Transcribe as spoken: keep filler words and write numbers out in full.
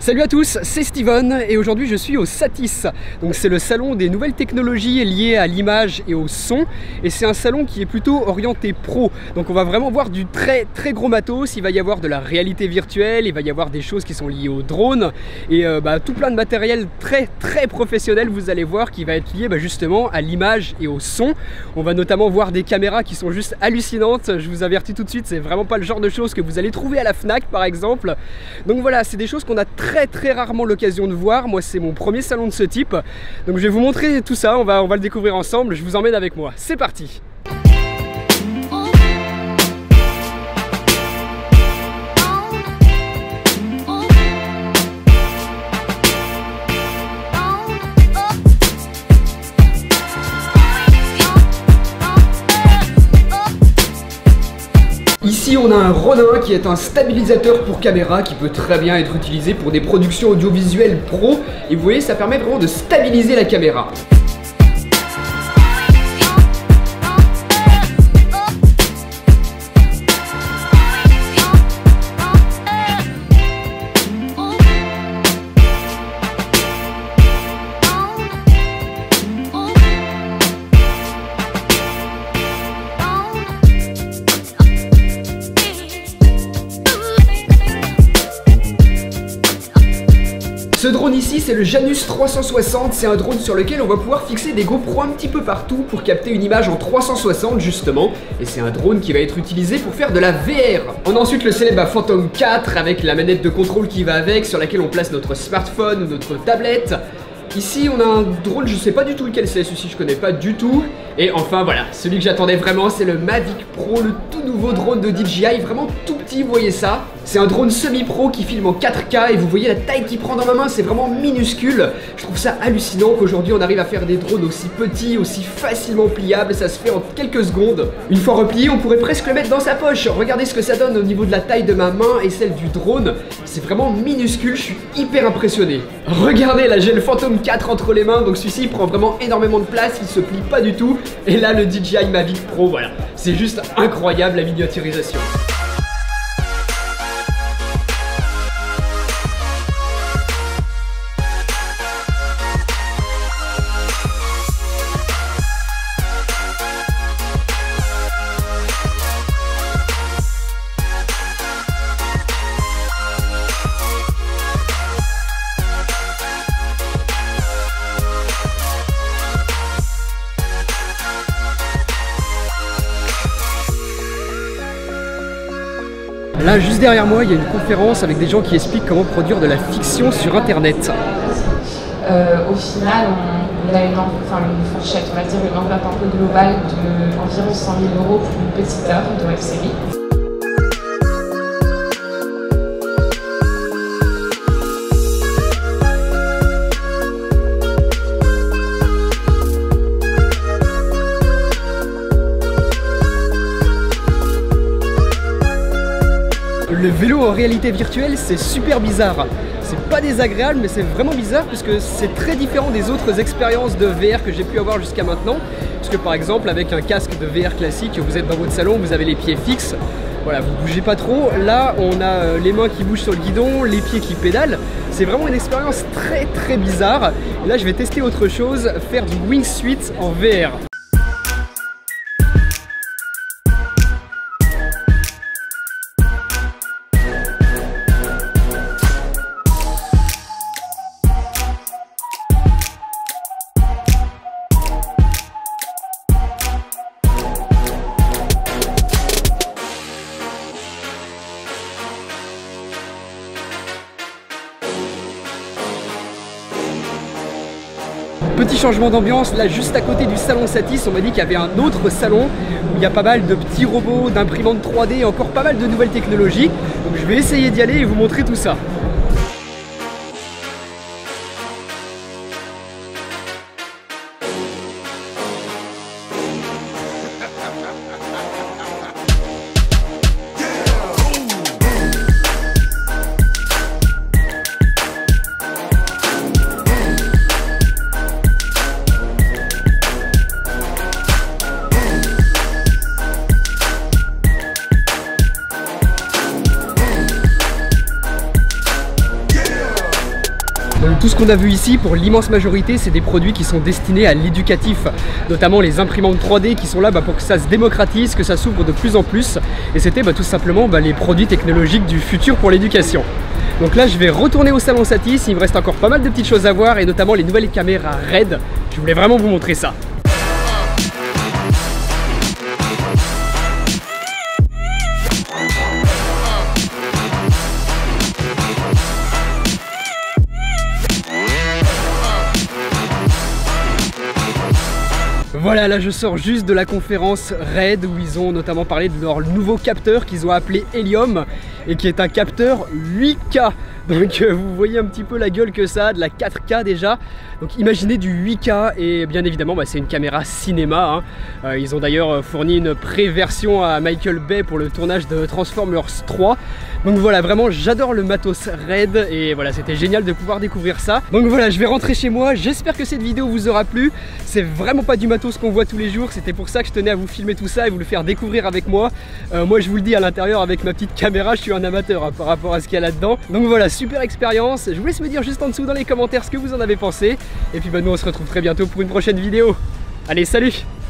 Salut à tous, c'est Steven et aujourd'hui je suis au Satis. Donc c'est le salon des nouvelles technologies liées à l'image et au son, et c'est un salon qui est plutôt orienté pro. Donc on va vraiment voir du très très gros matos. Il va y avoir de la réalité virtuelle, il va y avoir des choses qui sont liées aux drones et euh, bah, tout plein de matériel très très professionnel, vous allez voir, qui va être lié bah, justement à l'image et au son. On va notamment voir des caméras qui sont juste hallucinantes. Je vous avertis tout de suite, c'est vraiment pas le genre de choses que vous allez trouver à la Fnac par exemple. Donc voilà, c'est des choses qu'on a très très très rarement l'occasion de voir. Moi c'est mon premier salon de ce type, donc je vais vous montrer tout ça, on va, on va le découvrir ensemble. Je vous emmène avec moi, c'est parti. Ici on a un Ronin qui est un stabilisateur pour caméra qui peut très bien être utilisé pour des productions audiovisuelles pro, et vous voyez ça permet vraiment de stabiliser la caméra. Ce drone ici, c'est le Janus trois cent soixante, c'est un drone sur lequel on va pouvoir fixer des GoPro un petit peu partout pour capter une image en trois cent soixante justement, et c'est un drone qui va être utilisé pour faire de la V R. On a ensuite le célèbre Phantom quatre avec la manette de contrôle qui va avec, sur laquelle on place notre smartphone ou notre tablette. Ici on a un drone, je sais pas du tout lequel c'est, celui-ci je connais pas du tout. Et enfin voilà, celui que j'attendais vraiment, c'est le Mavic Pro, le tout nouveau drone de D J I, vraiment tout petit, vous voyez ça. C'est un drone semi-pro qui filme en quatre K et vous voyez la taille qu'il prend dans ma main, c'est vraiment minuscule. Je trouve ça hallucinant qu'aujourd'hui on arrive à faire des drones aussi petits, aussi facilement pliables, ça se fait en quelques secondes. Une fois replié, on pourrait presque le mettre dans sa poche. Regardez ce que ça donne au niveau de la taille de ma main et celle du drone, c'est vraiment minuscule, je suis hyper impressionné. Regardez, là j'ai le Phantom quatre entre les mains, donc celui-ci prend vraiment énormément de place, il se plie pas du tout. Et là le D J I Mavic Pro, voilà, c'est juste incroyable la miniaturisation. Là, juste derrière moi, il y a une conférence avec des gens qui expliquent comment produire de la fiction sur Internet. Euh, au final, on, on a une, enfin, une fourchette, on va dire une enveloppe un peu globale d'environ cent mille euros pour une petite œuvre de web série. Le vélo en réalité virtuelle, c'est super bizarre. C'est pas désagréable, mais c'est vraiment bizarre puisque c'est très différent des autres expériences de V R que j'ai pu avoir jusqu'à maintenant. Parce que par exemple, avec un casque de V R classique, vous êtes dans votre salon, vous avez les pieds fixes. Voilà, vous bougez pas trop. Là, on a les mains qui bougent sur le guidon, les pieds qui pédalent. C'est vraiment une expérience très très bizarre. Et là, je vais tester autre chose, faire du wingsuit en V R. Petit changement d'ambiance, là juste à côté du salon Satis, on m'a dit qu'il y avait un autre salon où il y a pas mal de petits robots, d'imprimantes trois D et encore pas mal de nouvelles technologies. Donc je vais essayer d'y aller et vous montrer tout ça. Donc, tout ce qu'on a vu ici, pour l'immense majorité, c'est des produits qui sont destinés à l'éducatif, notamment les imprimantes trois D qui sont là bah, pour que ça se démocratise, que ça s'ouvre de plus en plus. Et c'était bah, tout simplement bah, les produits technologiques du futur pour l'éducation. Donc là, je vais retourner au salon Satis. Il me reste encore pas mal de petites choses à voir et notamment les nouvelles caméras RED. Je voulais vraiment vous montrer ça. Voilà, là je sors juste de la conférence RED où ils ont notamment parlé de leur nouveau capteur qu'ils ont appelé Helium et qui est un capteur huit K. Donc euh, vous voyez un petit peu la gueule que ça a, de la quatre K déjà. Donc imaginez du huit K et bien évidemment bah, c'est une caméra cinéma. Hein. Euh, ils ont d'ailleurs fourni une pré-version à Michael Bay pour le tournage de Transformers trois. Donc voilà, vraiment j'adore le matos RED et voilà, c'était génial de pouvoir découvrir ça. Donc voilà, je vais rentrer chez moi, j'espère que cette vidéo vous aura plu. C'est vraiment pas du matos qu'on voit tous les jours, c'était pour ça que je tenais à vous filmer tout ça et vous le faire découvrir avec moi. Euh, moi je vous le dis, à l'intérieur avec ma petite caméra, je suis un amateur hein, par rapport à ce qu'il y a là-dedans. Donc voilà, super expérience. Je vous laisse me dire juste en dessous dans les commentaires ce que vous en avez pensé. Et puis bah nous on se retrouve très bientôt pour une prochaine vidéo. Allez, salut!